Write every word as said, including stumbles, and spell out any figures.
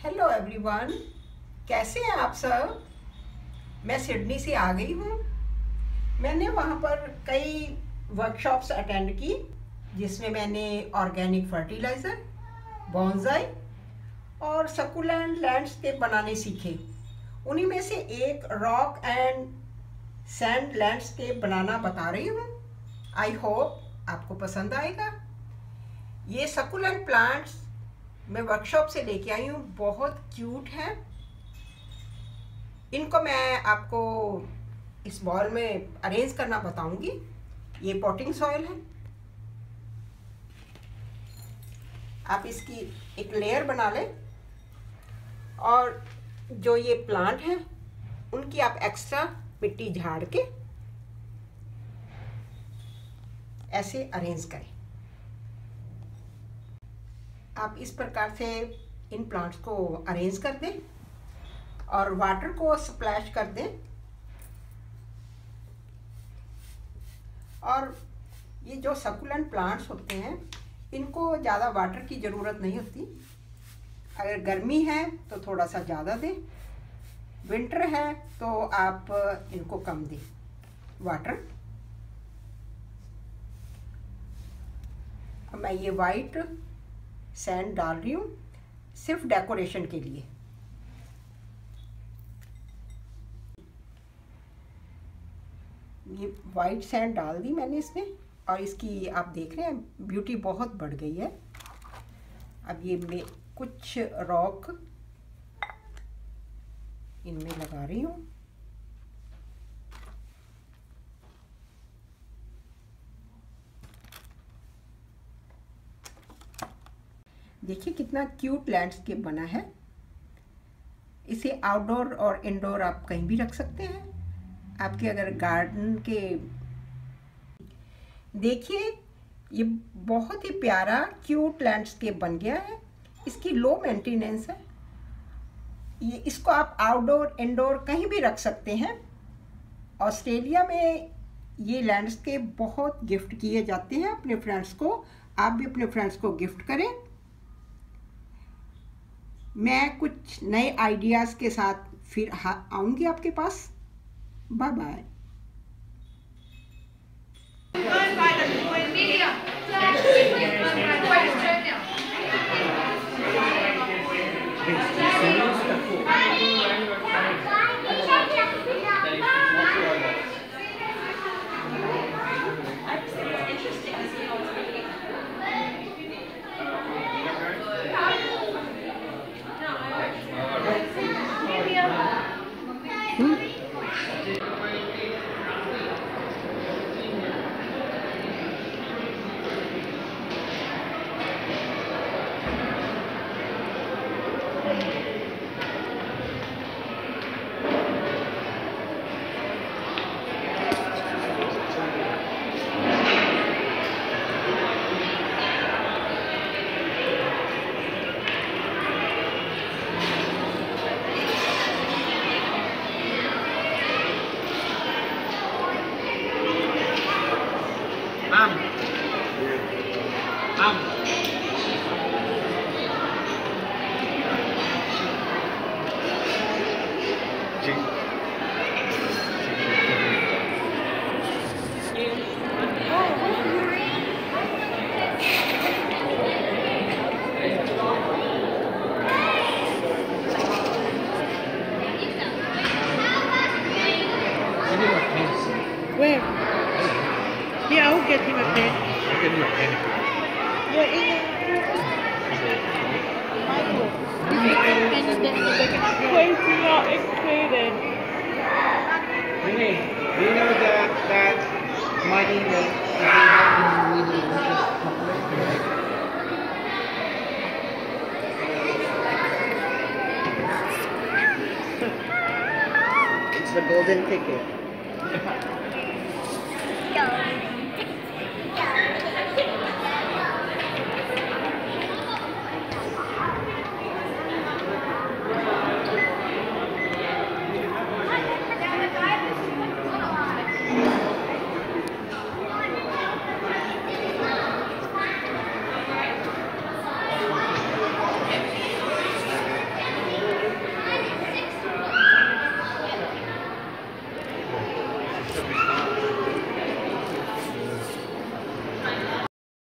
Hello everyone, कैसे हैं आप सब। मैं सिडनी से आ गई हूँ। मैंने वहाँ पर कई वर्कशॉप्स अटेंड की जिसमें मैंने ऑर्गेनिक फर्टिलाइज़र, बॉन्साई और सकुलेंट लैंडस्केप बनाने सीखे। उन्हीं में से एक रॉक एंड सैंड लैंडस्केप बनाना बता रही हूँ। आई होप आपको पसंद आएगा। ये सकुलेंट प्लांट्स मैं वर्कशॉप से लेके आई हूँ, बहुत क्यूट हैं। इनको मैं आपको इस बॉल में अरेंज करना बताऊंगी। ये पॉटिंग सॉइल है। आप इसकी एक लेयर बना लें और जो ये प्लांट हैं उनकी आप एक्स्ट्रा मिट्टी झाड़ के ऐसे अरेंज करें। आप इस प्रकार से इन प्लांट्स को अरेंज कर दें और वाटर को स्प्लैश कर दें। और ये जो सकुलेंट प्लांट्स होते हैं इनको ज़्यादा वाटर की ज़रूरत नहीं होती। अगर गर्मी है तो थोड़ा सा ज़्यादा दें, विंटर है तो आप इनको कम दें वाटर। अब मैं ये वाइट सैंड डाल रही हूँ सिर्फ डेकोरेशन के लिए। ये वाइट सैंड डाल दी मैंने इसमें और इसकी आप देख रहे हैं ब्यूटी बहुत बढ़ गई है। अब ये मैं कुछ रॉक इनमें लगा रही हूँ। देखिए कितना क्यूट लैंडस्केप बना है। इसे आउटडोर और इंडोर आप कहीं भी रख सकते हैं। आपके अगर गार्डन के देखिए ये बहुत ही प्यारा क्यूट लैंडस्केप बन गया है। इसकी लो मेंटेनेंस है। ये इसको आप आउटडोर इंडोर कहीं भी रख सकते हैं। ऑस्ट्रेलिया में ये लैंडस्केप बहुत गिफ्ट किए जाते हैं अपने फ्रेंड्स को। आप भी अपने फ्रेंड्स को गिफ्ट करें। मैं कुछ नए आइडियाज़ के साथ फिर आऊँगी आपके पास। Bye bye. Am. Am. जी. Where? Yeah, I'll get him a pen. I'll get you a pen. Yeah, in the Michael. Place not included. Renee, do you know that that money that they have in the interest It's the golden ticket. the